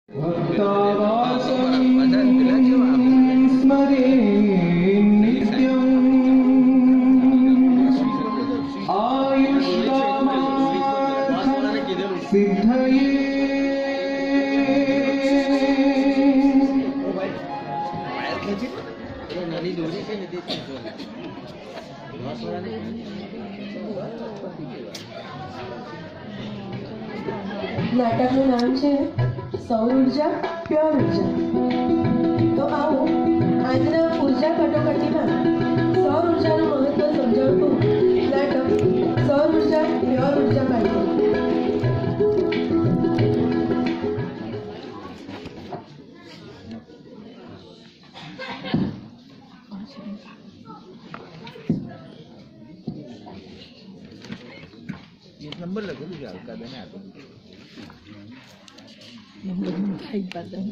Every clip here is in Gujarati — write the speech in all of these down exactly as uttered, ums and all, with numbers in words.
નાટકનું નામ છે સૌર ઉર્જા પ્યોર ઉર્જા. તો આવો આજના ઉર્જા કટોકટીમાં સૌર ઉર્જાનું મહત્વ સમજાવતું નાટક સૌર ઉર્જા પ્યોર ઉર્જા બાળકો. नंबर लगो मुझे हल्का देना है नंबर में भाई बदन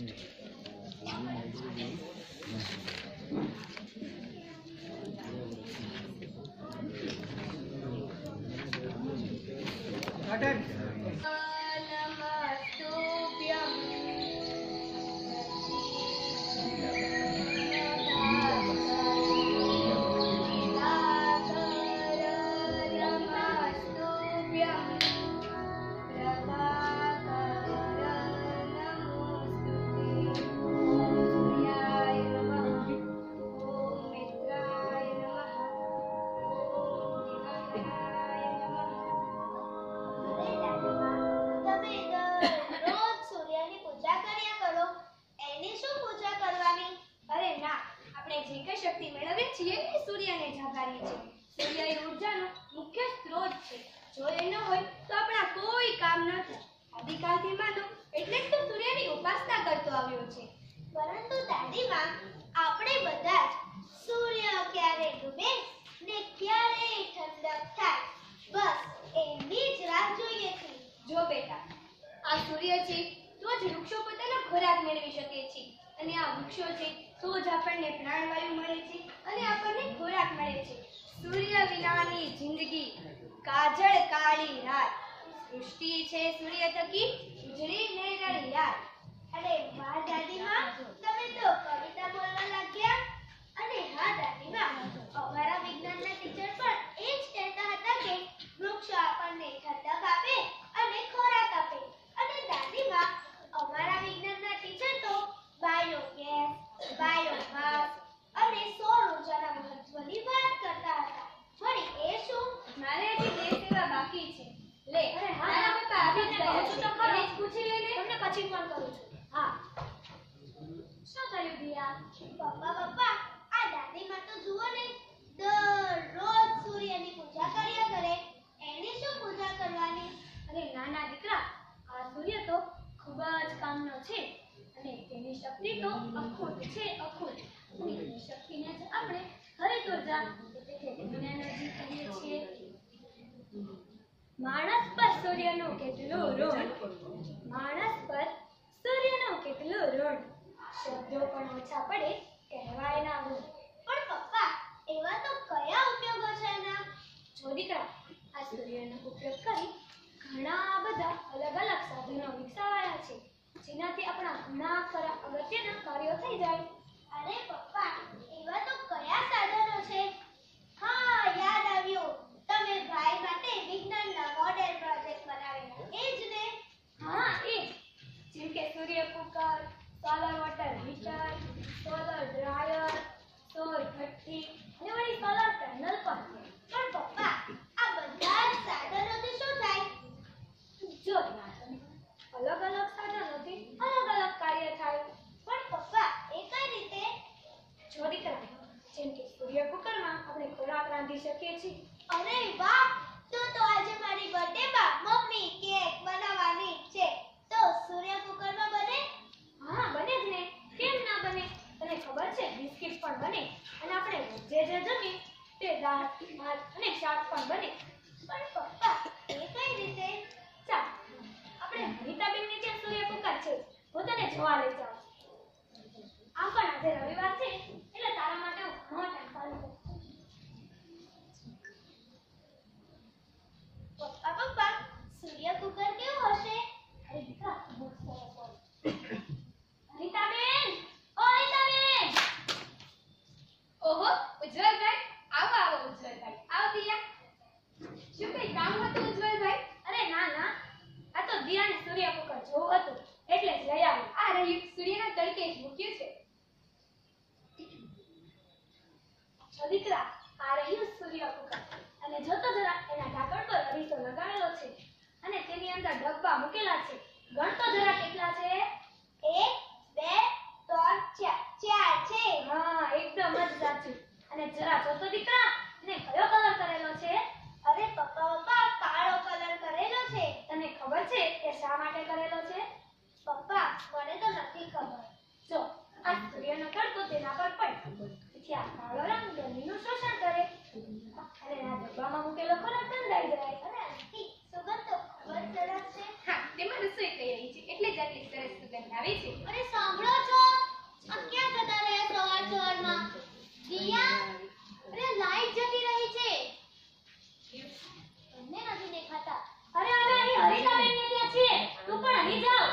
માણસ પર સૂર્યનો કેટલો ઋણ માણસ પર સૂર્યનો કેટલો ઋણ શબ્દો પણ ઓછા પડે કહેવાય ના ગુણ. પણ પપ્પા એવા તો કયા ઉપયોગો છે એના? જો દીકરા, આ સૂર્યનો ઉપયોગ કરી ઘણા બધા અલગ અલગ સાધનો વિકસાવાયા છે જેનાથી આપણા ઘણા ખરા અગત્યના કાર્યો થઈ જાય. અરે પપ્પા, એવા તો કયા સાધનો છે? હા, યાદ આવ્યું, તમે ભાઈ માટે વિજ્ઞાનના મોડેલ પ્રોજેક્ટ બનાવેલા એ જ ને? હા, એ જેમ કે સૂર્ય cooker, solar water heater, solar dryer, સૌર ભઠ્ઠી અને વળી સોલર પેનલ પણ. પણ પપ્પા, આ બધા સાધનોથી શું થાય? જો અલગ અલગ સાધનોથી અલગ અલગ કાર્ય થાય. પણ પપ્પા, એ કઈ રીતે? જો દીકરા, જેમ કે સૂર્ય કુકરમાં આપણે ખોરાક રાંધી શકીએ છીએ. અરે વાહ, તો તો આજે મારી બર્થડે માં મમ્મી કેક બનાવવાની છે, તો સૂર્ય કુકરમાં બને? હા, બને જ ને, કેમ ના બને? તને ખબર છે બિસ્કિટ પણ બને અને આપણે જે જે જમીએ તે દાળ, ભાત અને શાક પણ બને. પણ પપ્પા, એ કઈ રીતે? ચાલ, આપણે રીતાબેનની ત્યાં સૂર્ય કુકર છે, હું તને જોવા લઈ જાઉં. આમ પણ આજે રવિવાર છે એટલે તારા માટે હું ઘણો ટાઈમ કાઢું છું. પપ્પા પપ્પા, સૂર્ય કુકર કેવું હશે? અરે દીકરા, બહુ સરસ હોય. નથી ખબર. જો આ સૂર્યનો તડકો તેના પર પડે તેથી આ કાળો રંગ ગરમીનું શોષણ કરે અને આ ડબ્બામાં મૂકેલો ખોરાક ઠંડાઈ જાય. અને આથી સુગંધ તો ખૂબ જ સરસ છે. હા, તેમાં રસોઈ થઈ રહી છે એટલે જ આટલી સરસ સુગંધ આવે છે. અરે સાંભળો છો, આ ક્યાં જતા રહ્યા સવાર સવારમાં? દિયા, અરે લાઈટ જતી રહી છે. તમને નથી દેખાતા? અરે અમે અહીં હરિતાબેન ને ત્યાં છીએ, તું પણ અહીં જાવ.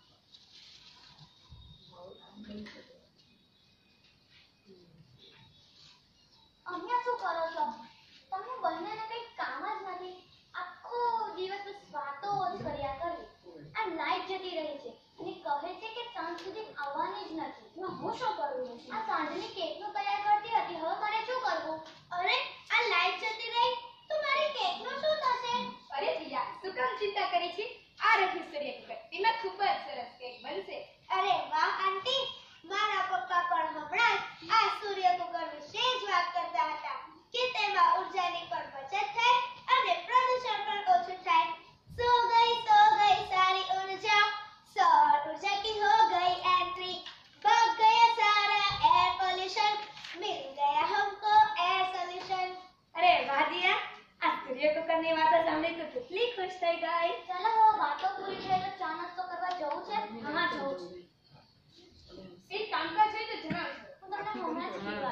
અહીંયા શું કરો છો? તમને બંનેને કંઈ કામ જ નથી. આખો દિવસ બસ વાતો જ કર્યા કરવી. આ લાઈટ જતી રહી છે અને કહે છે કે સાંજ સુધી આવવાની જ નથી. એમાં હું શું કરું? આ સાંજની કેકનું તૈયાર કરતી હતી, હવે મારે શું કરવું? અરે આ લાઈટ જતી રહી તો મારી કેકનું શું થશે? અરે દિયા, શું કામ ચિંતા કરી છે? આ રહ્યું સૂર્ય કુકર, તેમાં ખૂબ જ સરસ કેક બનશે. અરે વાહ આંટી, મારા પપ્પા પણ હમણાં જ આ સૂર્ય કુકર વિશે જ વાત કરતા હતા કે તેમાં ઉર્જાની પણ બચત થાય અને પ્રદૂષણ પણ ઓછું થાય. સો ગઈ સો ગઈ સારી ઉર્જા, सौर ऊर्जा की हो गई एंट्री, भाग गया सारा एयर पोल्यूशन, मिल गया हमको एयर सोल्यूशन. અરે વાહ દિયા, આ સૂર્ય કુકરની વાતો સાંભળી તો કેટલી ખુશ થઈ ગઈ. ચલો હવે વાતો પૂરી થઈ તો ચા નાસ્તો કરવા જવું છે. હા, જવું છે. એક કામકાજ હોય તો જણાવજો. હું તમને હમણાં જ કીધું.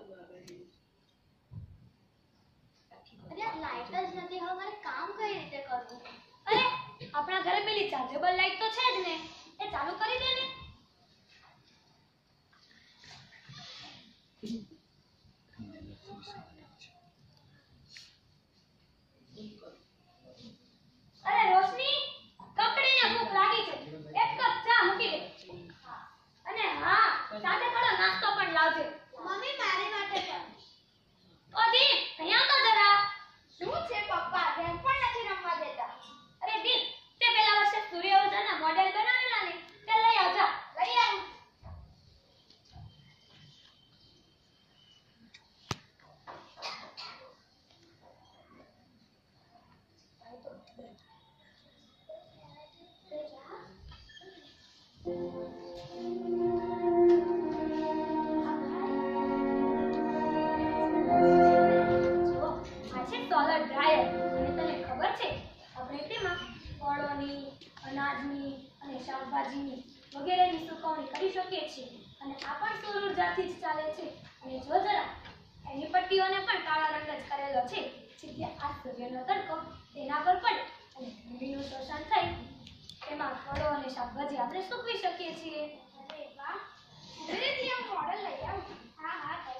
અરે લાઈટ જ નથી, હવે મારે કામ કઈ રીતે કરવું? અરે આપણા ઘરે પેલી ચાર્જેબલ લાઈટ તો છે જ ને, એ ચાલુ કરી દે ને. અરે રોશની, કપડીને ભૂખ લાગી છે, એક કપ ચા મૂકી દે. અને હા, સાથે થોડો નાસ્તો પણ લાવજે. મમ્મી મારી માટે પણ. ઓ દીપ, અહીંયા તો જરા. શું છે પપ્પા, ગેમ પણ નથી રમવા દેતા. અરે દીપ, તે પેલા વર્ષે સૂર્ય ઊર્જાના મોડેલ બનાવેલા ને, તે લઈ આવજા. લઈ આવું. જો, આ છે સોલર ડ્રાયર. અને તને ખબર છે, આપણે તેમાં ફળોની, અનાજની અને શાકભાજીની વગેરેની સુકવણી કરી શકીએ છીએ. અને આ પણ સૌર ઉર્જાથી જ ચાલે છે. અને જો જરા, એની પટ્ટીઓને પણ કાળા રંગ જ કરેલો છે, જેથી આ સૂર્યનો તડકો તેના પર પડે અને ગરમીનું શોષણ થઈ તેમાં ફળો અને શાકભાજી આપણે સૂકવી શકીએ છીએ. અરે વાહ, ધીરેથી આ મોડલ લઈ આવું. હા હા થાય.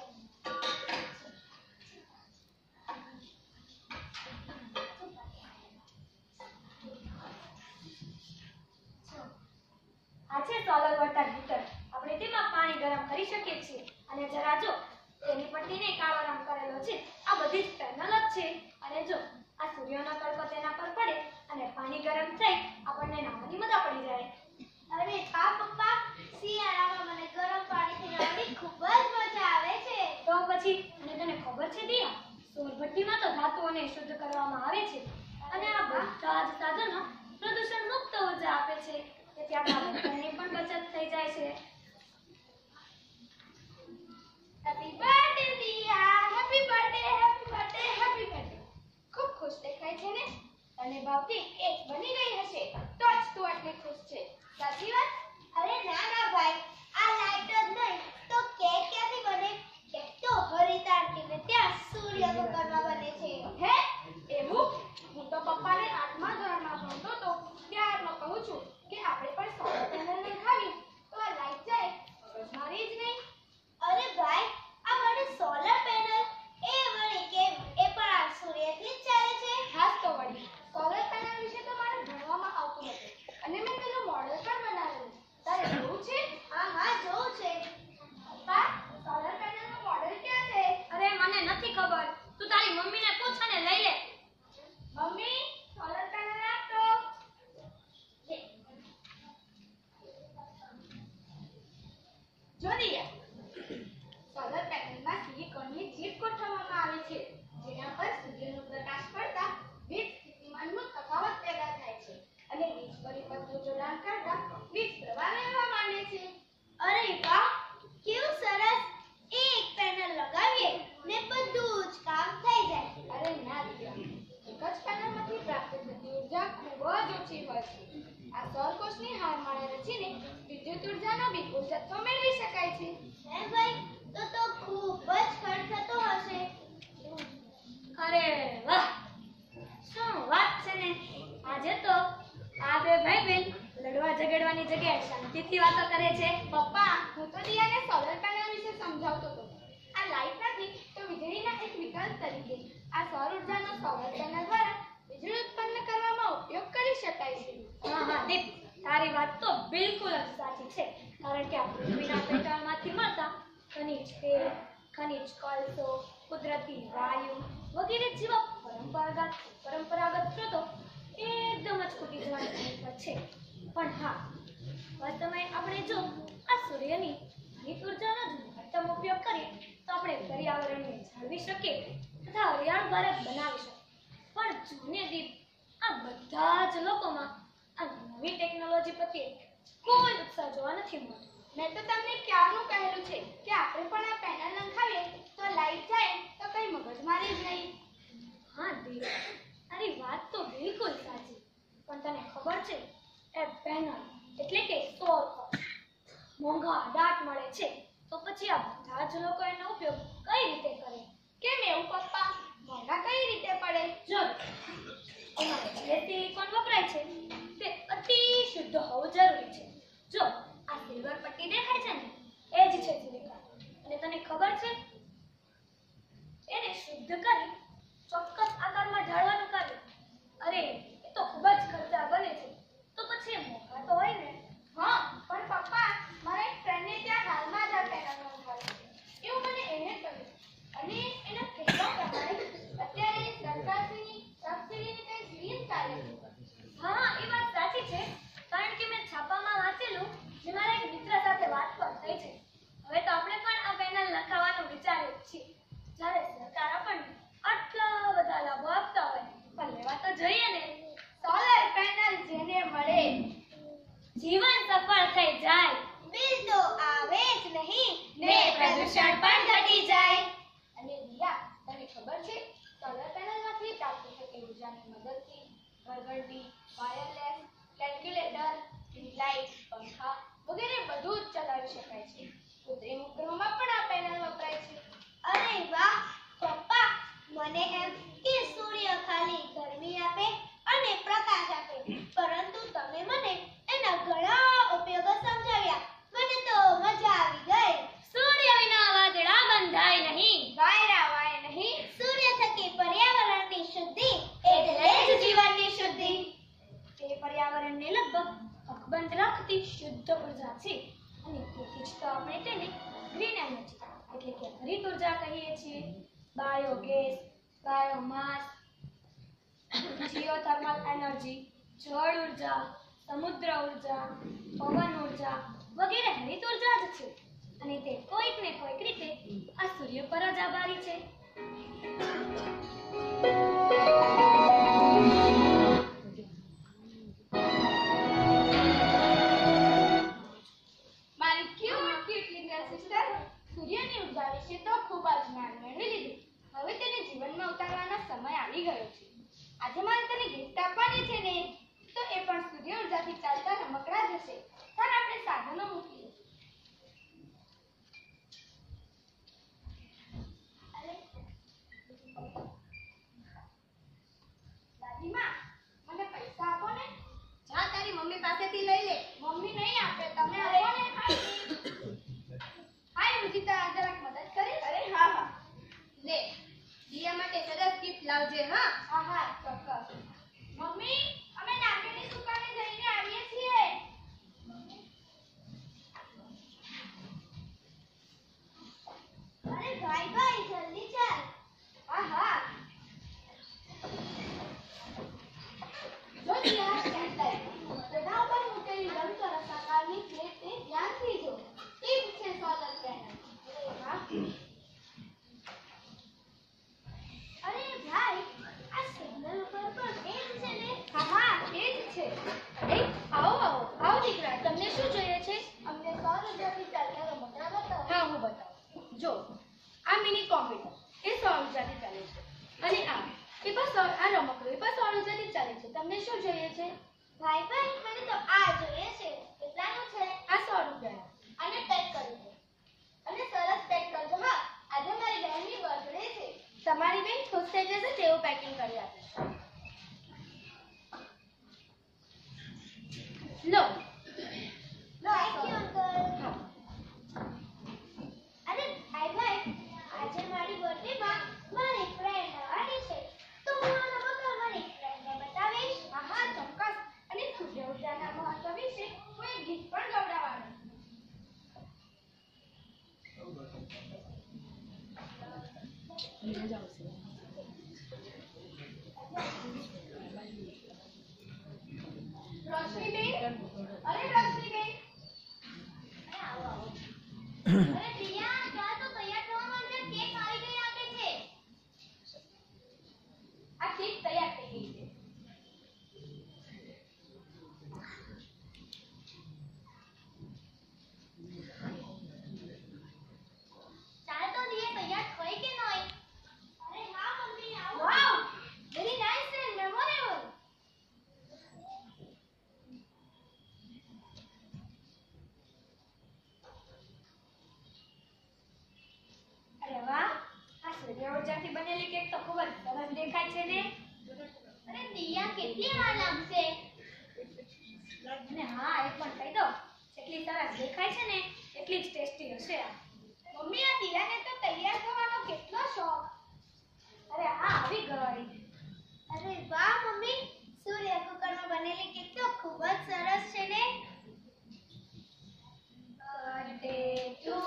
આ છે સોલર વોટર હીટર. આપણે તેમાં પાણી ગરમ કરી શકીએ છીએ. અને જરા જો, તેની પટ્ટીને કાળો રંગ કરેલો છે. આ બધી જ પેનલ જ છે. અને જો, આ સૂર્યનો તડકો તેના પર પડે અને પાણી ગરમ થઈ આપણને નાહવાની મજા પડી જાય. અરે હા પપ્પા, શિયાળામાં મને ગરમ પાણીથી નાહવાની ખૂબ જ મજા આવે છે. તો પછી, અને તને ખબર છે દિયા, સૌરભઠ્ઠીમાં તો ધાતુઓને શુદ્ધ કરવામાં આવે છે. અને આ બધા જ સાધનો પ્રદૂષણ મુક્ત ઉર્જા આપે છે. તેથી આપણા બધાની પણ બચત થઈ જાય છે. Happy birthday Diya, happy birthday, happy birthday, happy birthday. ખૂબ ખુશ દેખાય છે ને? તને ભાવતી કેક બની ગઈ હશે તો જ તું આટલી ખુશ છે. સાચી વાત? અરે ના ના ભાઈ, આ લાઈટ જ નહીં તો કેક ક્યાંથી બને? કેક તો હરિતાંટીને ત્યાં સૂર્ય કુકરમાં બને છે. હે, એવું? હું તો પપ્પાને આઠમા ધોરણમાં ભણતો તો ત્યારનો કહું છું કે આપણે પણ સોલર પેનલ નખાવી તો આ લાઈટ જાય મારી જ નહીં. અરે ભાઈ, આ મને સોલર પેનલ એ વળી કેમ? એ પણ આ સૂર્યથી જ ચાલે છે. હાસ તો વળી, સોલર પેનલ વિશે તો મારે ભણવામાં આવતું હતું અને મેં તેનું મોડેલ પણ બનાવેલું છે. રૂપિયાનો વિપુલ જથ્થો મેળવી શકાય છે. હે ભાઈ, તો તો ખૂબ જ ખર્ચ થતો હશે. અરે વાહ, શું વાત છે ને. આજે તો આ બે ભાઈ બહેન લડવા ઝઘડવાની જગ્યાએ શાંતિથી વાતો કરે છે. પપ્પા, હું તો દિયાને સોલર પેનલ વિશે સમજાવતો હતો. આ લાઇટ નથી તો વીજળીના એક વિકલ્પ તરીકે આ સૌર ઉર્જાનો સોલર પેનલ દ્વારા વીજળી ઉત્પન્ન કરવામાં ઉપયોગ કરી શકાય છે. હા હા દીપ, તારી વાત તો બિલકુલ જ સાચી છે. કારણ કે આ પૃથ્વીના પેટાળમાંથી મળતા ખનિજ તેલ, ખનિજ કોલસો, કુદરતી વાયુ વગેરે જેવા પરંપરાગત પરંપરાગત સ્ત્રોતો એકદમ જ ખૂટી જવાની સ્થિતિ પર છે. પણ હા, વર્તમાન આપણે જો આ સૂર્યની હરિત ઉર્જાનો જ મહત્તમ ઉપયોગ કરીએ તો આપણે પર્યાવરણને જાળવી શકીએ તથા હરિયાળ ભારત બનાવી શકીએ. પણ જોને દીપ, આ બધા જ લોકોમાં આ નવી ટેકનોલોજી પ્રત્યે કોઈ ઉત્સાહ જોવા નથી મળતો. મેં તો તમને ક્યારનું કહેલું છે કે આપણે પણ આ પેનલ નખાવીએ તો લાઇટ જાય તો કઈ મગજમારી જ નહીં. હા દીપ, તારી વાત તો બિલકુલ સાચી. પણ તને ખબર છે, એ પેનલ એટલે કે સૌર કોષ મોંઘા દાટ મળે છે. તો પછી આ બધા જ લોકો એનો ઉપયોગ કઈ રીતે કરે? કેમ એવું પપ્પા? મોંઘા કઈ રીતે પડે? જો એમાં જે સિલિકોન વપરાય છે તે અતિ શુદ્ધ હોવું જરૂરી છે. જો આ સિલ્વર પટ્ટી દેખાય છે ને, એ જ છે સિલિકોન. અને તને ખબર છે, એને શુદ્ધ કરી ચોક્કસ આકારમાં ઢાળવાનું કાર્ય, અરે એ તો ખૂબ જ ખર્ચા બને છે. તો પછી એ મોંઘા તો હોય ને. હા, પણ પપ્પા, મારા એક ફ્રેન્ડને ત્યાં હાલમાં જ આ પેનલ નખાવી છે. એવું મને એને કહ્યું. અને એના કહેવા પ્રમાણે અત્યારે સરકારશ્રીની સબસિડીની કઈ સ્કીમ ચાલે છે. હા, એ વાત સાચી છે. કારણ કે મેં છાપામાં વાંચેલું જે મારા એક મિત્ર સાથે વાત પર થઈ છે. હવે તો આપણે પણ આ પેનલ નખાવવાનું વિચારીએ જ છીએ. જ્યારે સરકાર આપણને આટલા બધા લાભો આપતા હોય પણ લેવા તો જોઈએ ને. સોલર પેનલ જેને મળે જીવન સફળ થઈ જાય, બિલ તો આવે જ નહીં ને પ્રદૂષણ પણ ઘટી જાય. અને દિયા, તને ખબર છે સોલર પેનલમાંથી ચાલતી શકી ઉર્જાની મદદથી ઘરઘંટી, વાયરલેસ, કેલ્ક્યુલેટર, ટ્યુબલાઇટ, પંખા વગેરે બધું જ ચલાવી શકાય છે. કૃત્રિમ ઉપગ્રહોમાં પણ આ પેનલ વપરાય છે. અરે વાહ પપ્પા, મને એમ કે સૂર્ય ખાલી ગરમી આપે અને પ્રકાશ આપે, પરંતુ તમે મને એના ઘણા ઉપયોગો સમજાવ્યા. મને તો મજા આવી ગઈ. સૂર્ય વિના વાદળા બંધાય નહીં, વાયરા વાય નહીં, સૂર્ય થકી પર્યાવરણની શુદ્ધિ એટલે જ જીવનની શુદ્ધિ. તે પર્યાવરણને લગભગ અકબંધ રાખતી શુદ્ધ ઉર્જા છે. અને તેથી જ તો આપણે તેને ગ્રીન એનર્જી એટલે કે હરિત ઉર્જા કહીએ છીએ. બાયોગેસ, બાયોમાસ, જીઓથર્મલ એનર્જી, જળ ઉર્જા, સમુદ્ર ઉર્જા, પવન ઉર્જા વગેરે હરિત ઉર્જા જ છે. અને તે કોઈક ને કોઈક રીતે આ સૂર્ય પર જ આભારી છે. મારી ક્યુટ ક્યુટ લિટલ સિસ્ટર, સૂર્યની ઉર્જા વિશે તો ખૂબ જ જ્ઞાન મેળવી લીધું. હવે તેને જીવનમાં ઉતારવાનો સમય આવી ગયો છે. આજે મારે તને ગિફ્ટ આપવાની છે ને, તો એ પણ સૂર્ય ઉર્જાથી ચાલતા રમકડા જ હશે. ચાલ આપણે સાધનો મૂકીએ. દાદીમા, મને પૈસા આપો ને. જા તારી મમ્મી પાસેથી લઈ લે. મમ્મી નહીં આપે, તમે આપો ને. હાય રુચિતા, જરાક મદદ કરીશ? અરે હા હા. લે, દિયા માટે સરસ ગિફ્ટ લાવજે. હા હા હા, ચોક્કસ. મમ્મી, અમે નાકેની દુકાને જઈને આવીએ છીએ. અરે ભાઈ ભાઈ જલ્દી ચાલ. હા હા. જો દિયા, સેન્ટર તેના ઉપર મૂકેલી લંબચોરસ આકારની પ્લેટ તે ધ્યાનથી જો. એ જ છે સોલર પેનલ. અરે ભાઈ, આ સિગ્નલ ઉપર પણ એ જ છે ને. હા હા, એ જ છે. એ આવો આવો આવો દીકરા, તમને શું જોઈએ છે? અમને સૌર ઉર્જાથી ચાલતા રમકડા બતાવો. હા, હું બતાવું. જો, આ મિની કોમ્પ્યુટર એ સૌર ઉર્જાથી ચાલે છે. અને આ એ પણ સૌર આ રમકડું એ પણ સૌર ઉર્જાથી ચાલે છે. તમને શું જોઈએ છે? ભાઈ ભાઈ, મને તો આ જોઈએ છે. કેટલાનું છે? આ સો રૂપિયા. રોશનીબેન, અરે રોશનીબેન, અરે આવો આવો. અરે પ્રિયા, ચા તો તૈયાર થવા માંડે, કેક આવી ગઈ લાગે છે. આ કેક તૈયાર થઈ ગઈ છે. ચા તો દિયે તૈયાર થઈ કે નહીં? અરે હા મમ્મી, આવો. Wow, very nice and memorable. અરે વાહ, આ સૂર્ય ઊર્જાથી બનેલી કેક તો ખૂબ જ સરસ દેખાય છે ને. અરે દિયા કેટલી વાર લાગશે? અને હા, એ પણ કહી દો, જેટલી સરસ દેખાય છે ને એટલી જ ટેસ્ટી હશે આ. મમ્મી, આ દિયાને તો તૈયાર થવાનો કેટલો શોખ. અરે હા, આવી ગઈ. અરે વાહ મમ્મી, સૂર્ય કુકરમાં બનેલી કેક તો ખૂબ જ સરસ છે ને. બર્થડે ટુ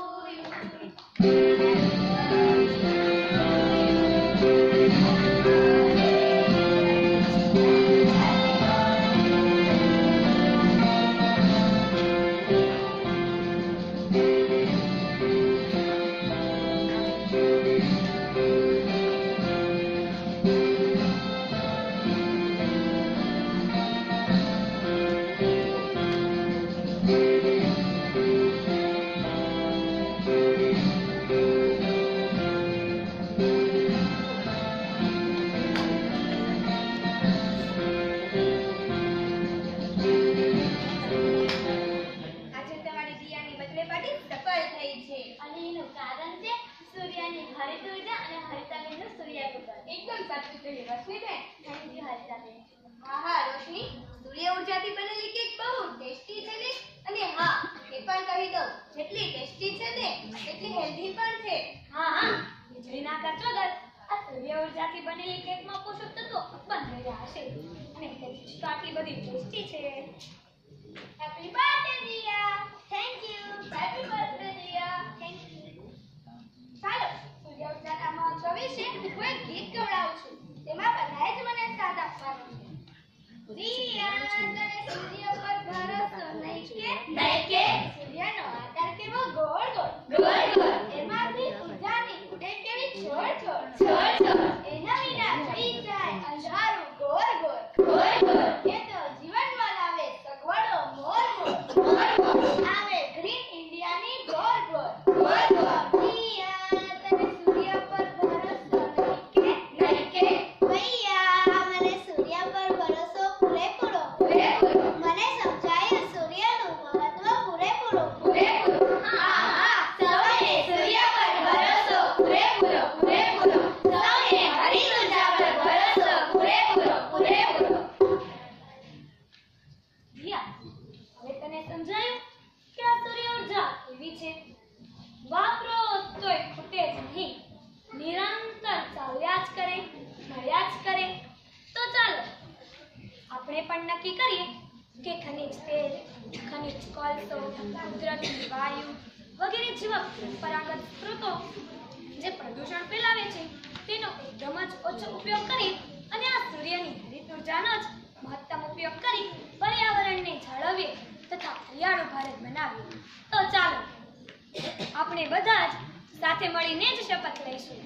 આજે તમારી દિયાની બર્થડે પાર્ટી સફળ થઈ છે. અને એનું કારણ છે સૂર્યની હરિત ઉર્જા અને હરિતાબેનનું સૂર્ય કુકર. એકદમ સાચું કહ્યું રોશનીબેન. Thank you હરિતાબેન. હા હા રોશની, સૂર્ય ઉર્જાથી બનેલી કેક બહુ ટેસ્ટી છે ને. અને હા, એ પણ કહી દઉં, જેટલી ટેસ્ટી છે ને એટલી હેલ્ધી પણ છે. હા હા, વીજળીના ખર્ચ વગર આ સૂર્ય ઊર્જાથી બનેલી કેકમાં પોષક તત્વો ઉત્પન્ન થઈ રહ્યા હશે અને તેથી જ તો આટલી બધી ટેસ્ટી છે. Happy birthday Diya. Thank you. Happy birthday Diya. Thank you. ચાલો, સૂર્ય ઉર્જાના મહત્વ વિશે હું એક ગીત ગવડાવું છું. તેમાં બધાએ જ મને સાથ આપવાનો છે. દિયા, તને સૂર્ય પર ભરોસો નહીં કે? નહીં કે? સૂર્યનો આકાર કેવો ગોળ ગોળ. ગોળ ગોળ. એમાંથી ઉર્જાની ઉડે કેવી છોડ છોડ. છોડ છોડ. એના વિના થઈ જાય અંધારું ગોળ ગોળ. ગોળ ગોળ. એ તો જીવનમાં લાવે સગવડો મોર મોર. મોર મોર. આવે ગ્રીન ઇન્ડિયાની ગોળ ગોળ. ગોળ ગોળ. દિયા, તને સૂર્ય પર ભરોસો નહીં કે? નહીં કે? ભૈયા, મને સૂર્ય પર ભરોસો પૂરેપૂરો. પૂરેપૂરો. મને સમજાયું સૂર્યનું મહત્વ પૂરેપૂરું. પૂરેપૂરું. હા હા, સૌને સૂર્ય પર ભરોસો પૂરેપૂરો. પૂરેપૂરો. સૌને હરિત ઉર્જા પર ભરોસો પૂરેપૂરો. પૂરેપૂરો. દિયા, હવે તને સમજાયું કે આ સૂર્ય ઊર્જા કેવી છે? વાપરો તોય ખૂટે જ નહીં, નિરંતર ચાલ્યા જ કરે, મળ્યા જ કરે. તો ચાલો આપણે પણ નક્કી કરીએ કે ખનિજ તેલ, ખનિજ કોલસો, કુદરતી વાયુ વગેરે જેવા પરંપરાગત સ્ત્રોતો જે પ્રદૂષણ ફેલાવે છે તેનો એકદમ જ ઓછો ઉપયોગ કરી અને આ સૂર્યની હરિત ઉર્જાનો જ મહત્તમ ઉપયોગ કરી પર્યાવરણને જાળવીએ તથા હરિયાળું ભારત બનાવીએ. તો ચાલો આપણે બધા જ સાથે મળીને જ શપથ લઈશું.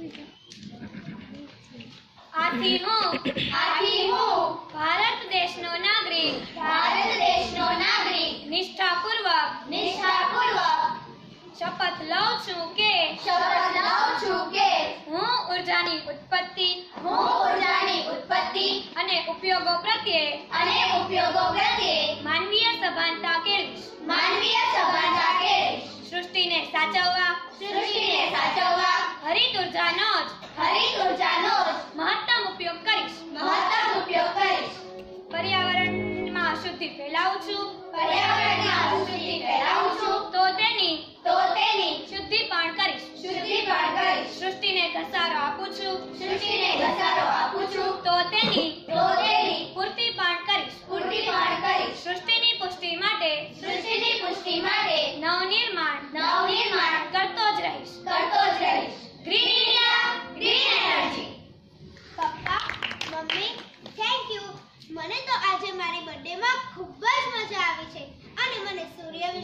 આથી હું આથી હું ભારત દેશનો નાગરિક ભારત દેશનો નાગરિક નિષ્ઠાપૂર્વક નિષ્ઠાપૂર્વક શપથ લઉં છું કે શપથ લઉં છું કે હું ઉર્જાની ઉત્પત્તિ હું ઉર્જાની ઉત્પત્તિ અને ઉપયોગો પ્રત્યે અને ઉપયોગો પ્રત્યે માનવીય સભાનતા કેળવીશ. માનવીય સભાનતા કેળવીશ. સૃષ્ટિને સાચવવા, સૃષ્ટિને સાચવવા, હરિત ઉર્જાનો જ હરિત ઉર્જાનો જ મહત્તમ ઉપયોગ કરીશ. મહત્તમ ઉપયોગ કરીશ. પર્યાવરણમાં અશુદ્ધિ ફેલાવું છું પર્યાવરણમાં અશુદ્ધિ ફેલાવું છું તો તેની તો તેની શુદ્ધિ પણ કરીશ. શુદ્ધિ પણ કરીશ. સૃષ્ટિને ઘસારો આપું છું સૃષ્ટિને ઘસારો આપું છું તો તેની તો તેની પૂર્તિ પણ કરીશ. પૂર્તિ પણ કરીશ. સૃષ્ટિની પુષ્ટિ માટે સૃષ્ટિની પુષ્ટિ માટે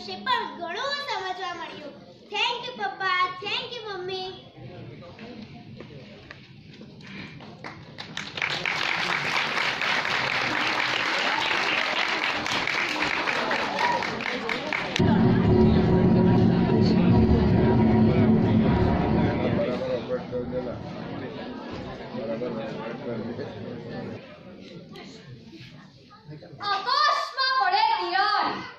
વિશે પણ ઘણું સમજવા મળ્યું. થેન્ક યુ પપ્પા, થેન્ક યુ મમ્મી. આકાશમાં પડે તિરાડ